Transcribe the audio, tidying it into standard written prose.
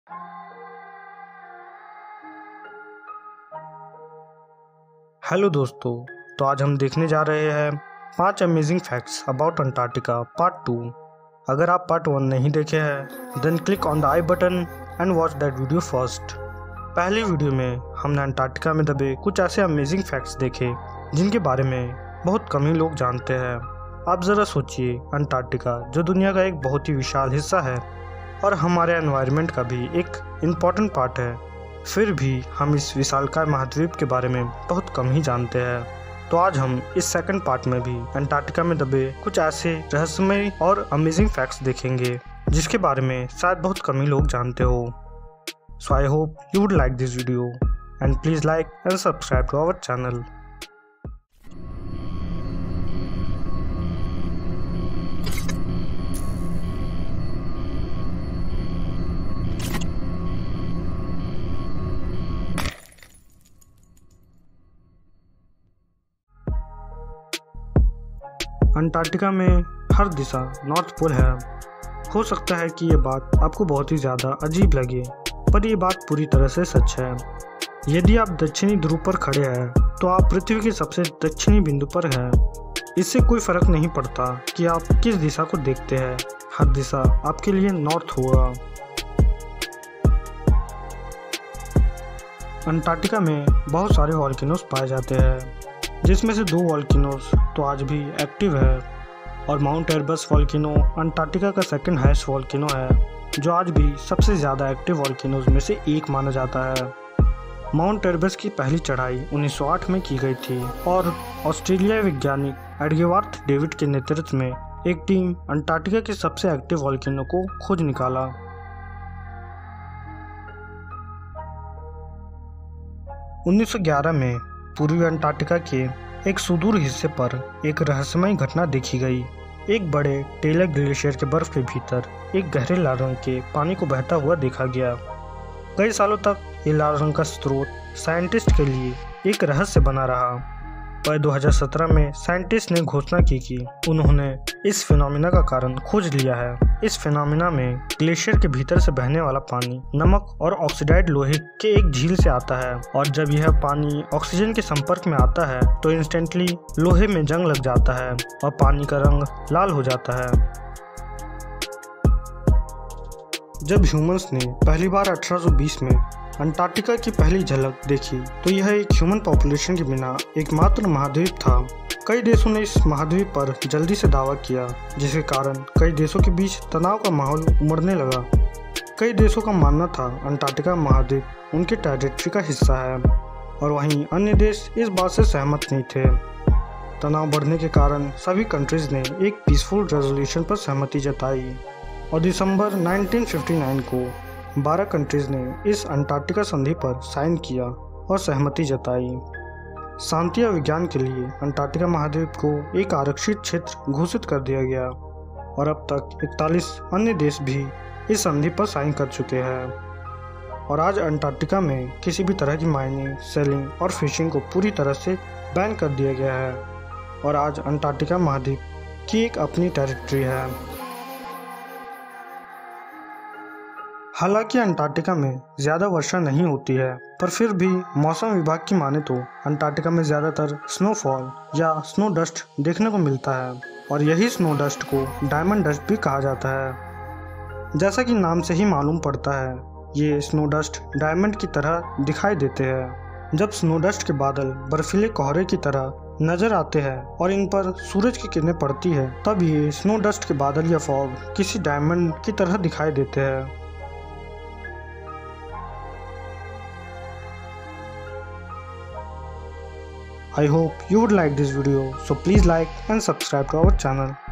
Hello दोस्तों, तो आज हम देखने जा रहे हैं 5 amazing facts about Antarctica part 2। अगर आप पार्ट 1 नहीं देखे हैं then click on the i button and watch that video first. पहली वीडियो में हमने अंटार्कटिका में दबे कुछ ऐसे अमेजिंग फैक्ट्स देखे जिनके बारे में बहुत कम ही लोग जानते हैं। आप ज़रा सोचिए, अंटार्कटिका जो दुनिया का एक बहुत ही विशाल हिस्सा है और हमारे एनवायरनमेंट का भी एक इम्पॉर्टेंट पार्ट है, फिर भी हम इस विशालकाय महाद्वीप के बारे में बहुत कम ही जानते हैं। तो आज हम इस सेकंड पार्ट में भी अंटार्कटिका में दबे कुछ ऐसे रहस्यमय और अमेजिंग फैक्ट्स देखेंगे जिसके बारे में शायद बहुत कम ही लोग जानते हो। So I hope you would like this video and please like and subscribe to our channel. Antarctica में हर दिशा नॉर्थ पोल है। हो सकता है कि ये बात आपको बहुत ही ज़्यादा अजीब लगे, पर ये बात पूरी तरह से सच है। यदि आप दक्षिणी ध्रुव पर खड़े हैं तो आप पृथ्वी के सबसे दक्षिणी बिंदु पर हैं। इससे कोई फर्क नहीं पड़ता कि आप किस दिशा को देखते हैं, हर दिशा आपके लिए नॉर्थ होगा। अंटार्कटिका में बहुत सारे वॉल्केनोज पाए जाते हैं, जिसमें से 2 वॉल्केनोज तो आज भी एक्टिव है और माउंट एरबस वॉल्केनो अंटार्कटिका का सेकंड हाईएस्ट वॉल्केनो है, जो आज भी सबसे ज़्यादा एक्टिव वॉल्केनोज में से एक माना जाता है। माउंट एरबस की पहली चढ़ाई 1908 में की गई थी और ऑस्ट्रेलियाई वैज्ञानिक एडगेवर्थ डेविड के नेतृत्व में एक टीम अंटार्कटिका के सबसे एक्टिव वॉल्केनो को खोज निकाला। 1911 में पूर्वी अंटार्कटिका के एक सुदूर हिस्से पर एक रहस्यमय घटना देखी गई। एक बड़े टेलर ग्लेशियर के बर्फ के भीतर एक गहरे लाल रंग के पानी को बहता हुआ देखा गया। कई सालों तक ये लाल रंग का स्रोत साइंटिस्ट के लिए एक रहस्य बना रहा, पर 2017 में साइंटिस्ट ने घोषणा की कि उन्होंने इस फिनोमिना का कारण खोज लिया है। इस फिनोमिना में ग्लेशियर के भीतर से बहने वाला पानी नमक और ऑक्सीडाइड लोहे के एक झील से आता है, और जब यह पानी ऑक्सीजन के संपर्क में आता है तो इंस्टेंटली लोहे में जंग लग जाता है और पानी का रंग लाल हो जाता है। जब ह्यूमंस ने पहली बार 1820 में अंटार्कटिका की पहली झलक देखी तो यह एक ह्यूमन पॉपुलेशन के बिना एकमात्र महाद्वीप था। कई देशों ने इस महाद्वीप पर जल्दी से दावा किया, जिसके कारण कई देशों के बीच तनाव का माहौल उमड़ने लगा। कई देशों का मानना था अंटार्कटिका महाद्वीप उनके टेरिटरी का हिस्सा है, और वहीं अन्य देश इस बात से सहमत नहीं थे। तनाव बढ़ने के कारण सभी कंट्रीज ने एक पीसफुल रेजोल्यूशन पर सहमति जताई और दिसंबर 1959 को 12 कंट्रीज ने इस अंटार्कटिका संधि पर साइन किया और सहमति जताई। शांति और विज्ञान के लिए अंटार्कटिका महाद्वीप को एक आरक्षित क्षेत्र घोषित कर दिया गया, और अब तक 41 अन्य देश भी इस संधि पर साइन कर चुके हैं। और आज अंटार्कटिका में किसी भी तरह की माइनिंग, सेलिंग और फिशिंग को पूरी तरह से बैन कर दिया गया है, और आज अंटार्कटिका महाद्वीप की एक अपनी टेरिटरी है। हालांकि अंटार्कटिका में ज़्यादा वर्षा नहीं होती है, पर फिर भी मौसम विभाग की माने तो अंटार्कटिका में ज़्यादातर स्नोफॉल या स्नो डस्ट देखने को मिलता है, और यही स्नो डस्ट को डायमंड डस्ट भी कहा जाता है। जैसा कि नाम से ही मालूम पड़ता है, ये स्नो डस्ट डायमंड की तरह दिखाई देते हैं। जब स्नो डस्ट के बादल बर्फीले कोहरे की तरह नज़र आते हैं और इन पर सूरज की किरणें पड़ती है, तब ये स्नो डस्ट के बादल या फॉग किसी डायमंड की तरह दिखाई देते हैं। I hope you would like this video, so please like and subscribe to our channel.